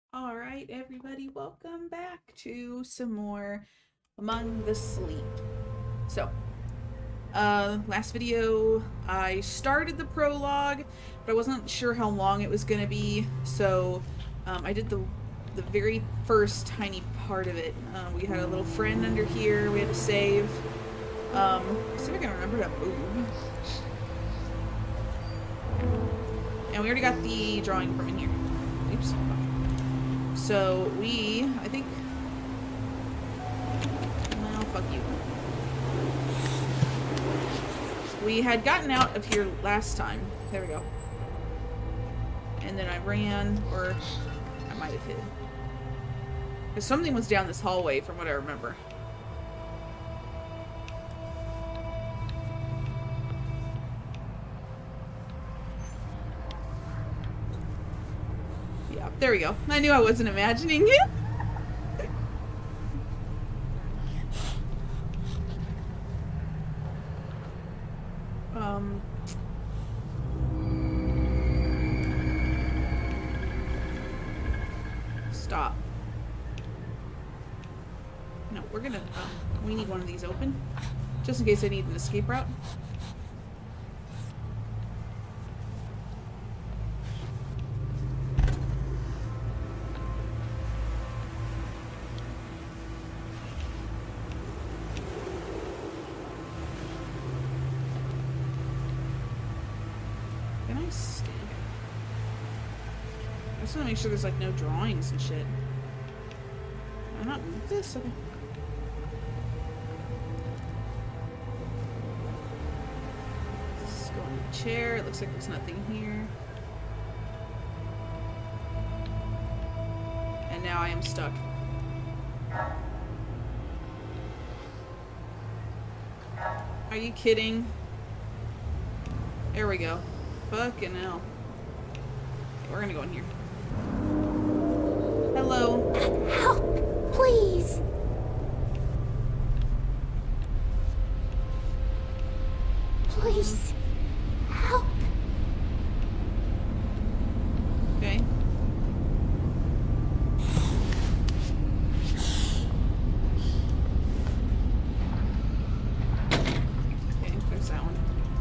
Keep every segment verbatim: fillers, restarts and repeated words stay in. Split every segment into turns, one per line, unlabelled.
All right, everybody, welcome back to some more Among the Sleep. So, uh, last video, I started the prologue, but I wasn't sure how long it was going to be, so um, I did the the very first tiny part of it. Uh, we had a little friend under here we had to save. Um, see if I can remember to move. And we already got the drawing from in here. Oops. So we, I think, well, fuck you. We had gotten out of here last time. There we go. And then I ran, or I might have hid. Because something was down this hallway from what I remember. Yeah, there we go. I knew I wasn't imagining it. um... Stop. No, we're gonna... Oh, we need one of these open. Just in case I need an escape route. Can I stay here? I just want to make sure there's like no drawings and shit. Can I not move this? Okay. Let's go on the chair. It looks like there's nothing here. And now I am stuck. Are you kidding? There we go. Fucking hell. Okay, we're gonna go in here. Hello.
Help, please. Please, help.
Okay. Okay, there's that one.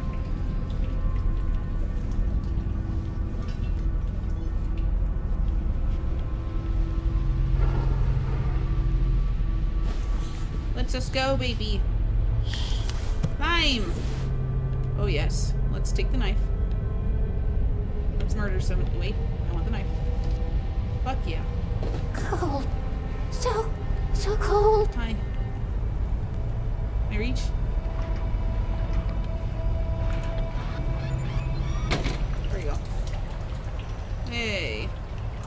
Let's just go, baby. Climb! Oh, yes. Let's take the knife. Let's murder somebody. Wait, I want the knife. Fuck yeah.
Cold. So, so cold.
Hi. Can I reach? There you go. Hey.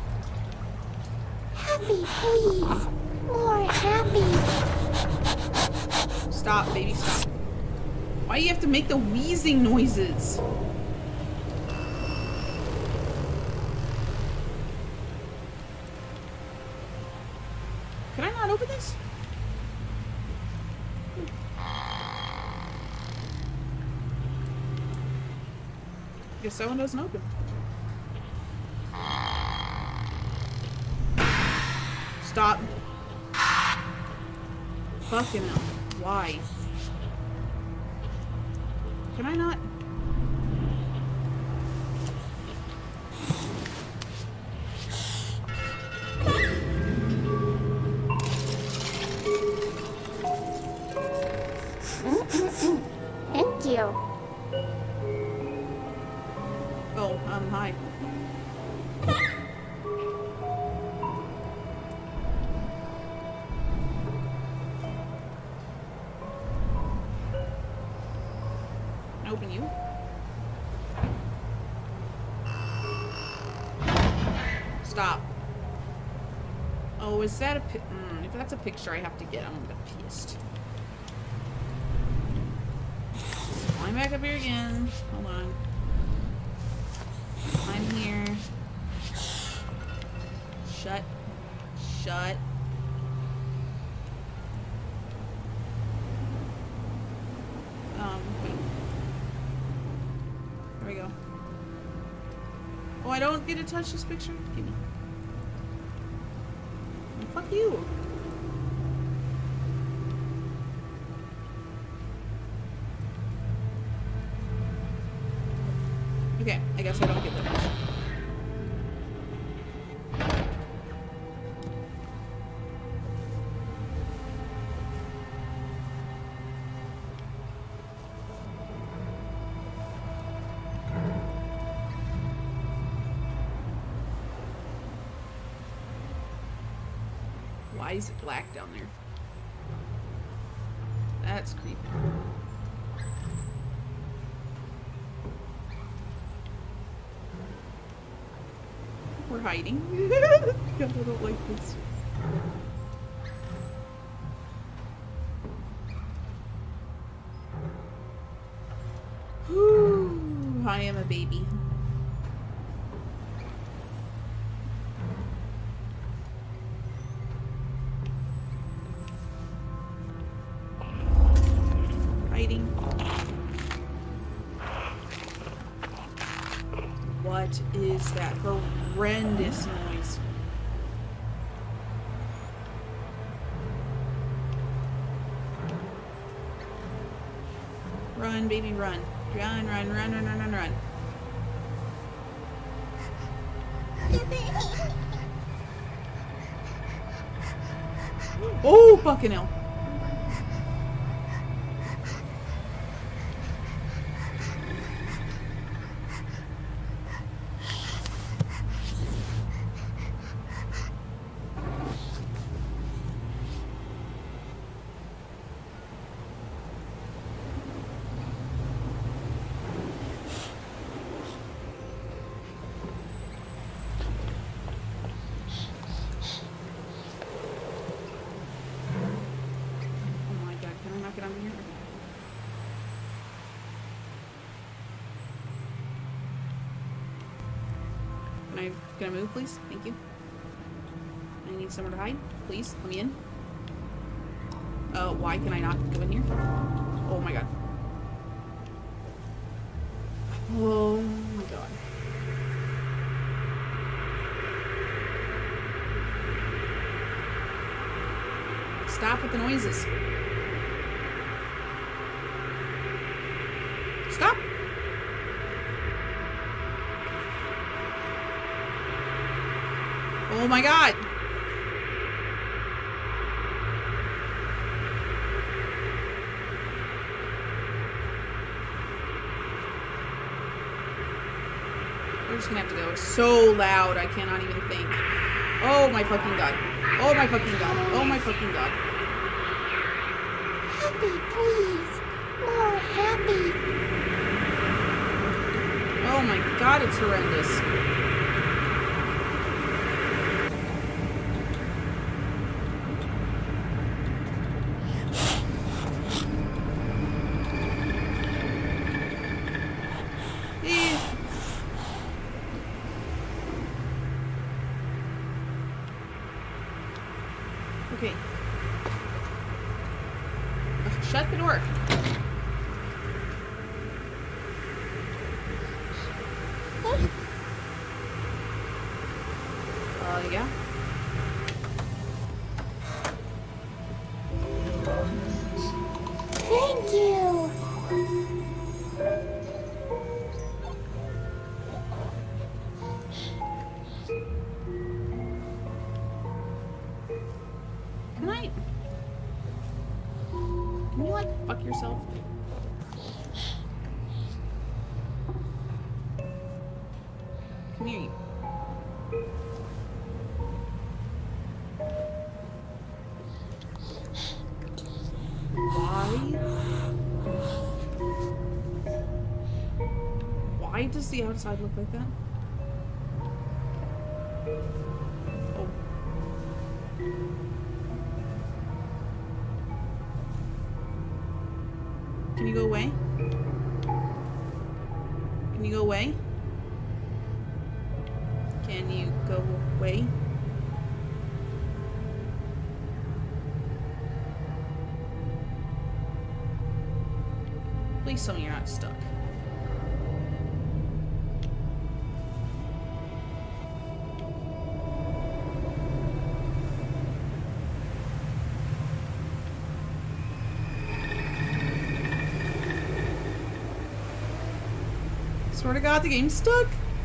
Happy, please. More happy.
Stop, baby, stop. Why do you have to make the wheezing noises? Can I not open this? Guess that one doesn't open. Stop. Fucking hell. Why? Can I not?
Thank you.
Oh, um, hi. Open you. Stop. Oh, is that a pi- mm, if that's a picture I have to get, I'm gonna be pissed. Climb back up here again. Hold on. I'm here. Shut. Shut. Um, wait. There we go. Oh, I don't get to touch this picture? Give me. Fuck you. Okay, I guess I don't get that much. Why is it black down there? That's creepy. We're hiding. God, I don't like this. Whew, I am a baby. Hiding. What is that horrendous noise? Run, baby, run. Run, run, run, run, run, run, run. Oh, fucking hell. Can I move, please? Thank you. I need somewhere to hide. Please, let me in. Uh, why can I not go in here? Oh my god. Oh my god. Stop with the noises. Stop! Oh my god! We're just gonna have to go. It's so loud, I cannot even think. Oh my fucking god. Oh my fucking god. Oh my fucking god.
Happy, please. More happy.
Oh my god, it's horrendous. Okay. Shut the door. Uh, yeah.
Thank you.
Can I? Can you, like, fuck yourself? Come here, you. Why? Why does the outside look like that? Oh. Can you go away? Can you go away? Can you go away? Please tell me you're not stuck. Swear to God, the game's stuck.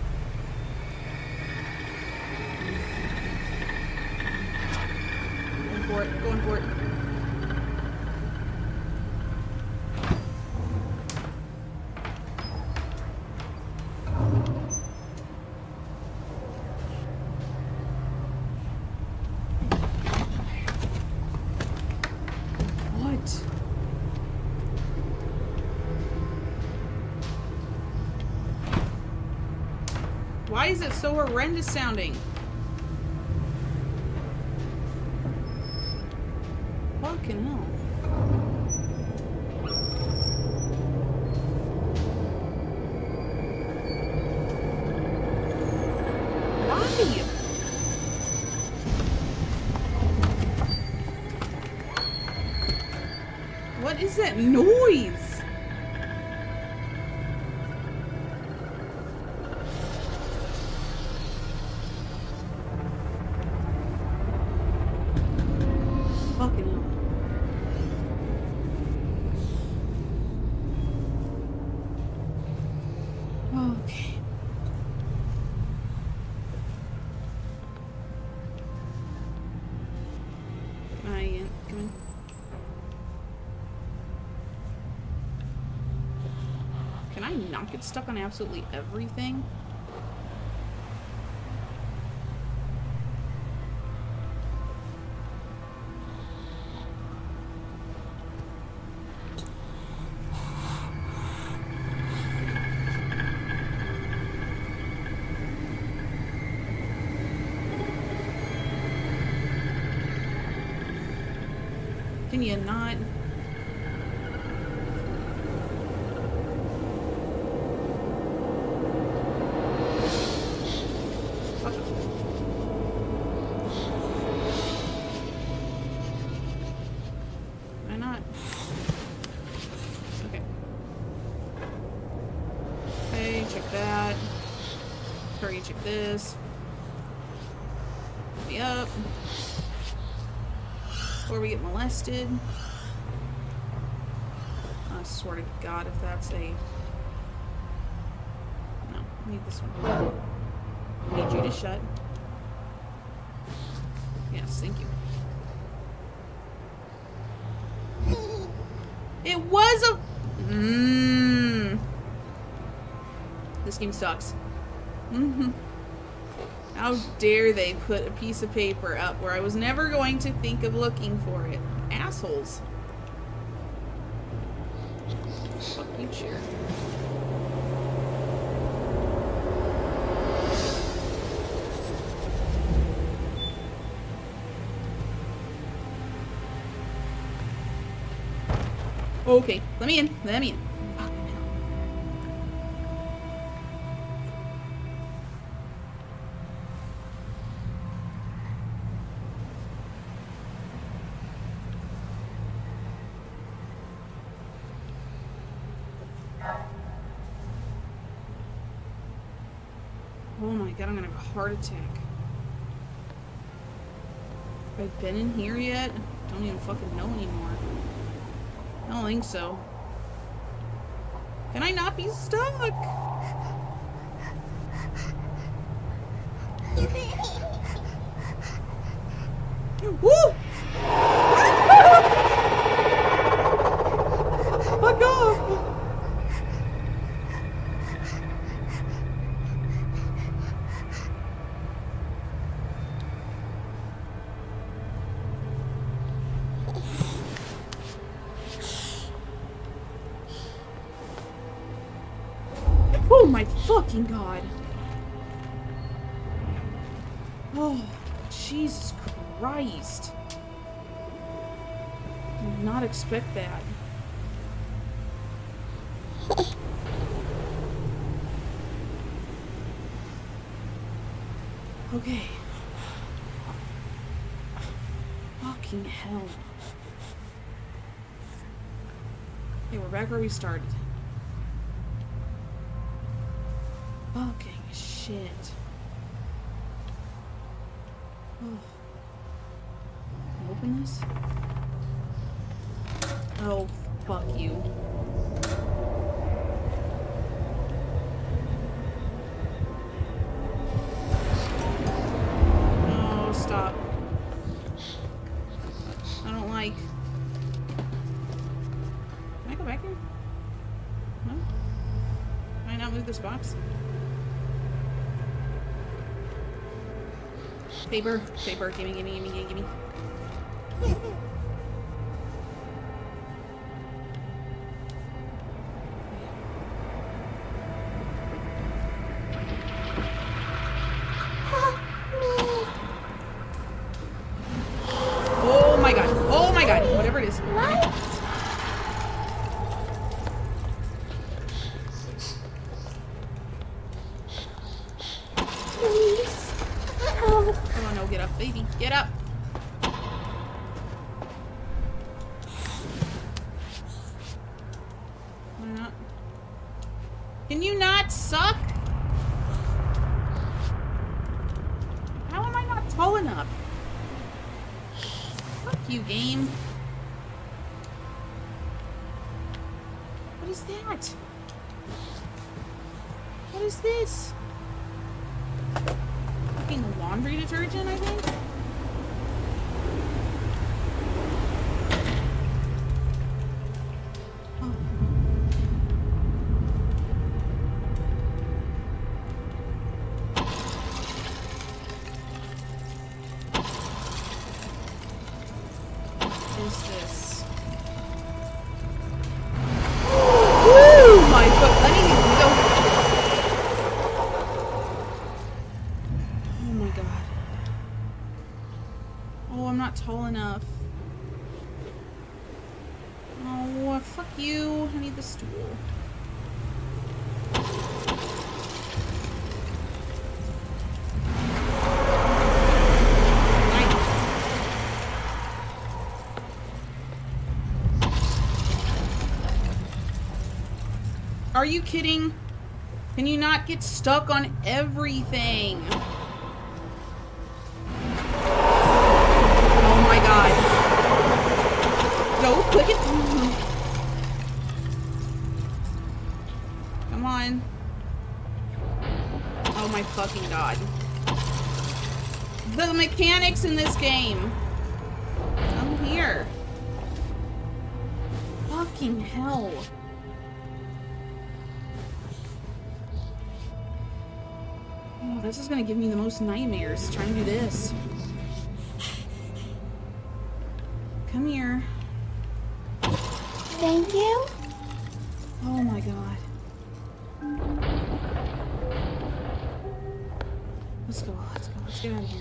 Going for it, going for it. Why is it so horrendous sounding? Fucking hell. Why? What is that noise? Can I not get stuck on absolutely everything? Can you not? Check this. Let me up. Before we get molested. I swear to God, if that's a... No, I need this one. I need you to shut. Yes, thank you. It was a... Mmm. This game sucks. Mm-hmm. How dare they put a piece of paper up where I was never going to think of looking for it. Assholes. Fuck you, chair. Okay, let me in. Let me in. Oh my God, I'm gonna have a heart attack. Have I been in here yet? Don't even fucking know anymore. I don't think so. Can I not be stuck? Woo! Fuck off! Oh my fucking God. Oh, Jesus Christ. I did not expect that. Okay. Fucking hell. Okay, we're back where we started. Fucking shit. Oh. Can I open this? Oh, fuck you. not move this box? Paper, paper, gimme, gimme, gimme, gimme, gimme. Oh my god, oh my god, whatever it is.
What? Please. Oh.
Oh no, get up, baby, get up. Why not? Can you not suck? How am I not tall enough? Fuck you, game. What is that? What is this? Fucking laundry detergent, I think? Oh. What is this? Woo! My foot. Let me go. Oh my god. Oh, I'm not tall enough. Oh, fuck you. I need the stool. Are you kidding? Can you not get stuck on everything? Oh my god. Go, click it. Come on. Oh my fucking god. The mechanics in this game. Come here. Fucking hell. Oh, this is gonna give me the most nightmares trying to do this. Come here.
Thank you.
Oh my god. Let's go, let's go, let's get out of here.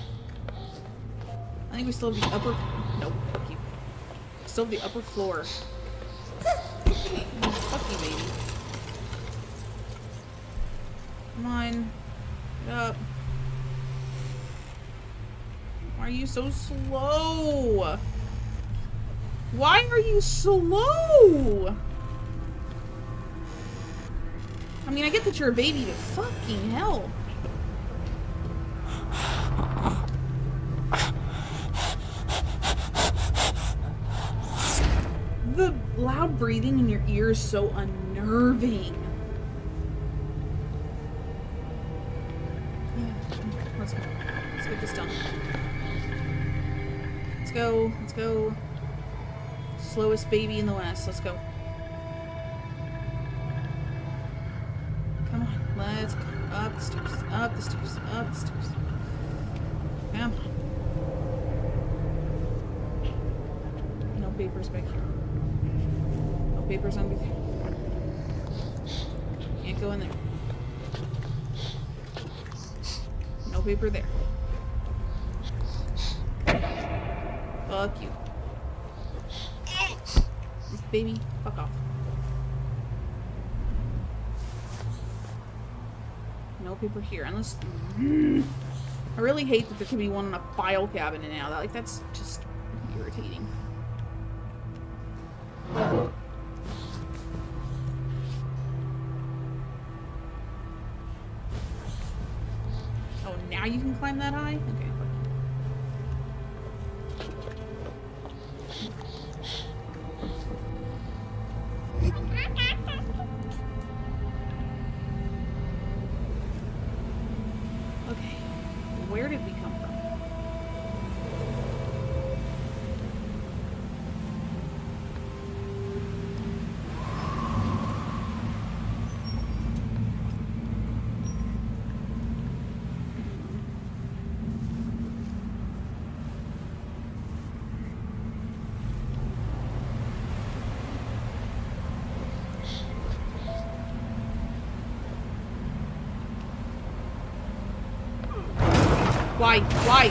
I think we still have the upper... Nope, fuck you. Still have the upper floor. Oh, fuck you, baby. Come on. Get up. Why are you so slow? Why are you slow? I mean, I get that you're a baby, but fucking hell. The loud breathing in your ear is so unnerving. Let's go. Let's get this done. Let's go. Let's go. Slowest baby in the West. Let's go. Come on. Let's go. Up the stairs. Up the stairs. Up the stairs. Come on. No papers back here. No papers under there. Can't go in there. No paper there. Fuck you. Baby, fuck off. No paper here, unless... I really hate that there could be one in a file cabinet now. That, like, that's just irritating. Oh, now you can climb that high? Okay. Okay, where did we come from? Why? Why?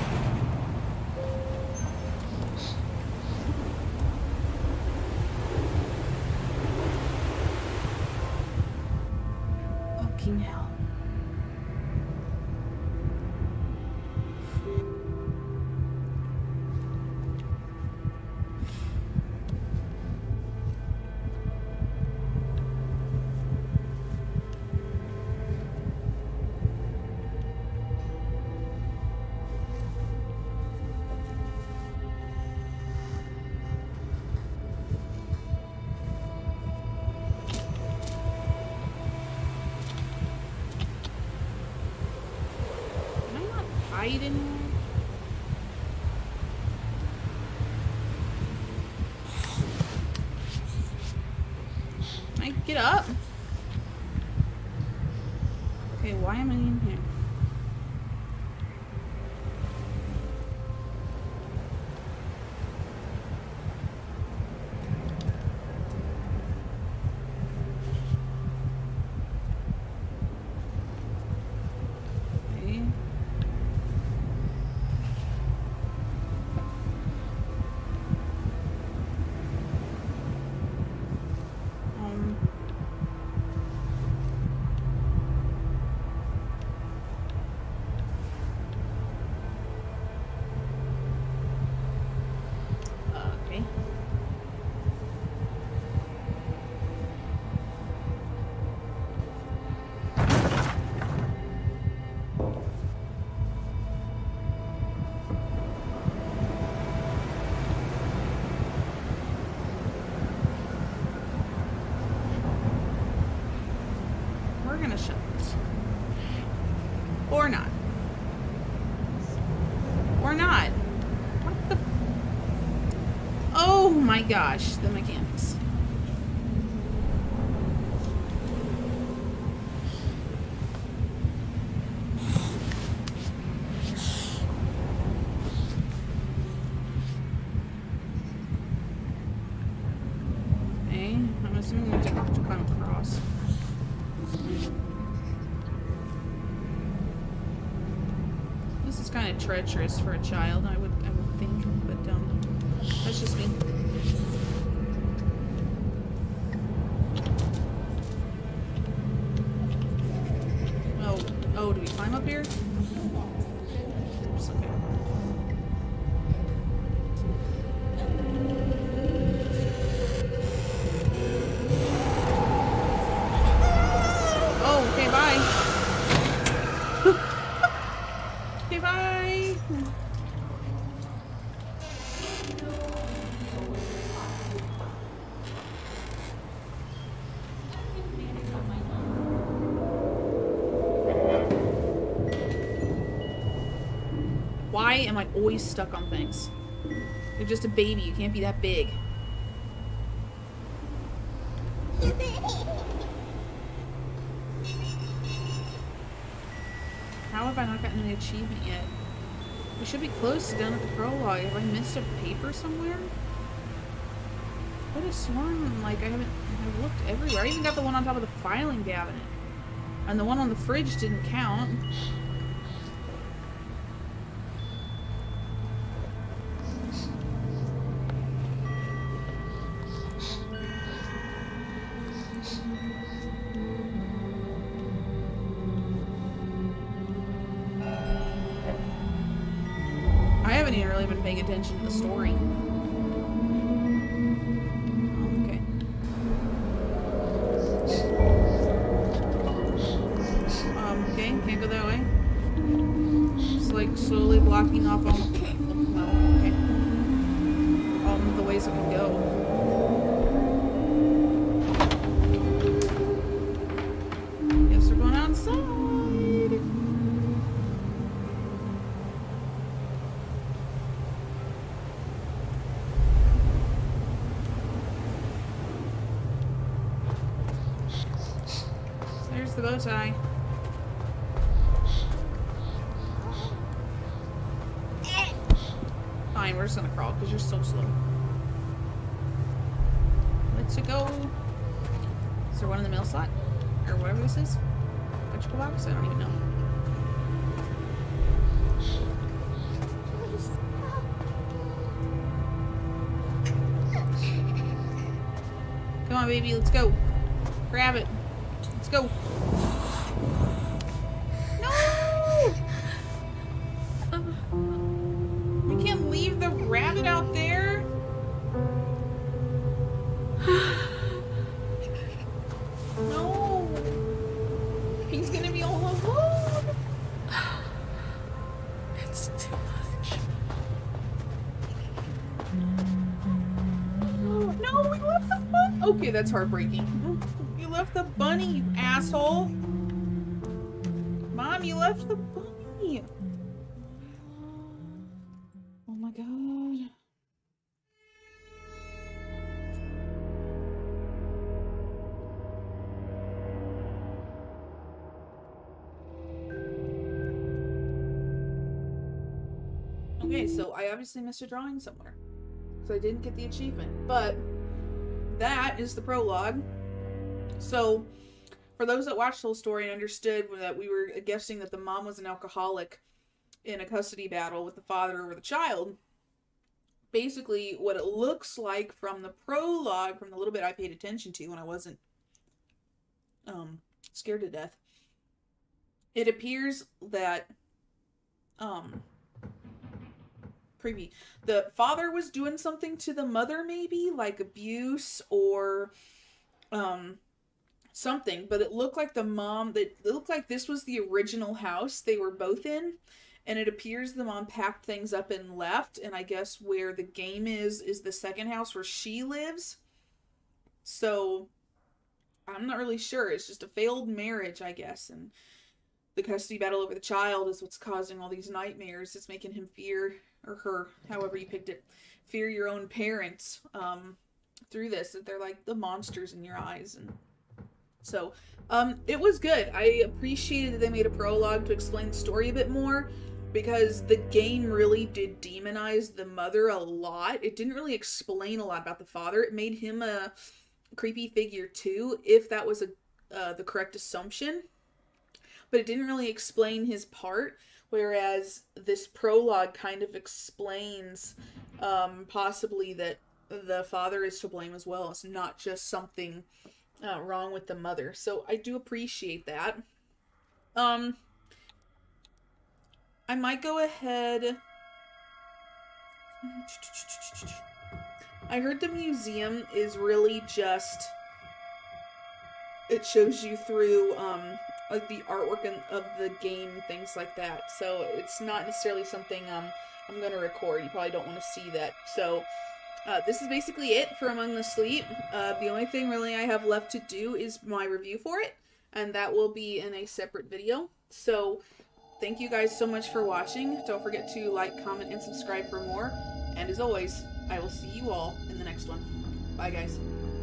Fucking hell. Hiding. Can I get up? Okay, why am I in here? Or not. Or not. What the? Oh my gosh, the mechanics. Okay, I'm assuming we have to climb across. This is kind of treacherous for a child, I would I would think, but um, that's just me. Oh, oh, do we climb up here? Oops, okay. Oh, okay, bye. Okay, bye. Why am I always stuck on things? You're just a baby. You can't be that big. How have I not gotten an achievement yet? We should be close to done with the prologue. Have I missed a paper somewhere? I could have sworn, like, I haven't I've looked everywhere. I even got the one on top of the filing cabinet. And the one on the fridge didn't count. I haven't even really been paying attention to the story. Oh, okay. Um, okay, can't go that way. It's like slowly blocking off all, well, okay. All the ways I can go. Guess we're going outside. There's the bow tie. Fine, we're just gonna crawl because you're so slow. Let's go. Is there one in the mail slot? Or whatever this is? Electrical box? I don't even know. on, baby, let's go. Grab it. Let's go. No! We can't leave the rabbit out there. No. He's gonna be all alone.
It's too much.
No, we left the bunny. Okay, that's heartbreaking. You left the bunny, you asshole. Mom, you left the bunny. Oh my god. Okay, so I obviously missed a drawing somewhere. So I didn't get the achievement. But that is the prologue. So, for those that watched the whole story and understood that we were guessing that the mom was an alcoholic in a custody battle with the father over the child, basically what it looks like from the prologue, from the little bit I paid attention to when I wasn't um, scared to death, it appears that um, creepy. The father was doing something to the mother, maybe like abuse or um something, but it looked like the mom that it looked like this was the original house they were both in, and it appears the mom packed things up and left, and I guess where the game is is the second house where she lives. So I'm not really sure. It's just a failed marriage, I guess, and the custody battle over the child is what's causing all these nightmares. It's making him fear, or her, however you picked it, fear your own parents um, through this. That they're like the monsters in your eyes. And so um, it was good. I appreciated that they made a prologue to explain the story a bit more, because the game really did demonize the mother a lot. It didn't really explain a lot about the father. It made him a creepy figure too, if that was a uh, the correct assumption. But it didn't really explain his part, whereas this prologue kind of explains um, possibly that the father is to blame as well. It's not just something uh, wrong with the mother. So I do appreciate that. Um, I might go ahead. I heard the museum is really just, it shows you through um, like the artwork and of the game and things like that. So it's not necessarily something um, I'm going to record. You probably don't want to see that. So uh, this is basically it for Among the Sleep. Uh, the only thing really I have left to do is my review for it, and that will be in a separate video. So thank you guys so much for watching. Don't forget to like, comment, and subscribe for more. And as always, I will see you all in the next one. Bye, guys.